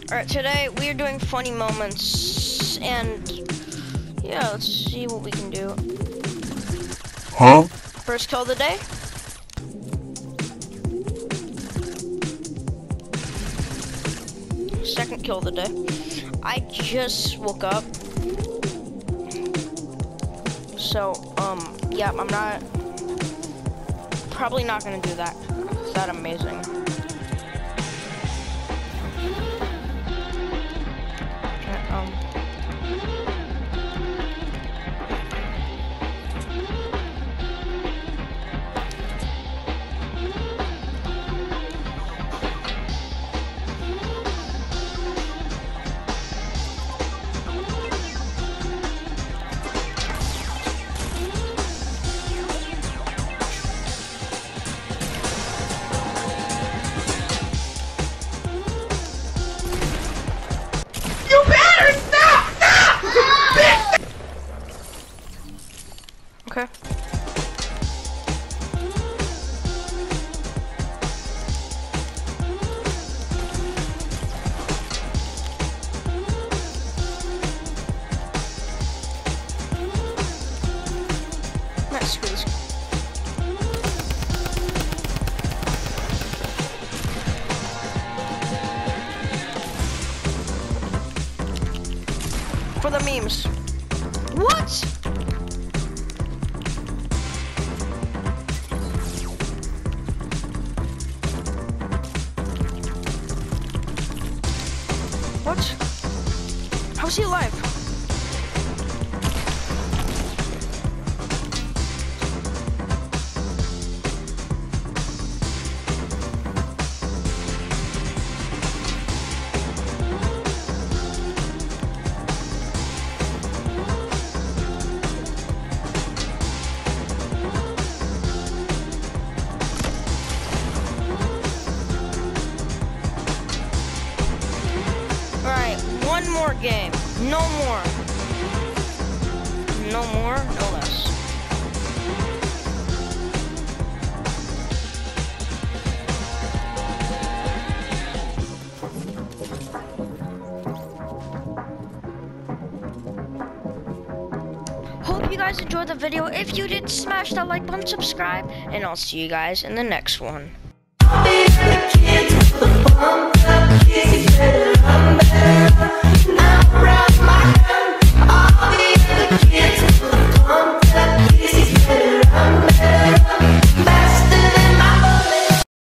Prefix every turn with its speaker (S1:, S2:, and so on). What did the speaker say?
S1: Alright, today we are doing funny moments, and yeah, let's see what we can do.
S2: Huh?
S1: First kill of the day. Second kill of the day. I just woke up. So, yeah, I'm probably not gonna do that. Is that amazing?
S2: You better stop!
S1: Okay. Let's screw this. For the memes. What? What? How's he alive? One more game. No more. No more, no less. Hope you guys enjoyed the video. If you did, smash that like button, subscribe, and I'll see you guys in the next one.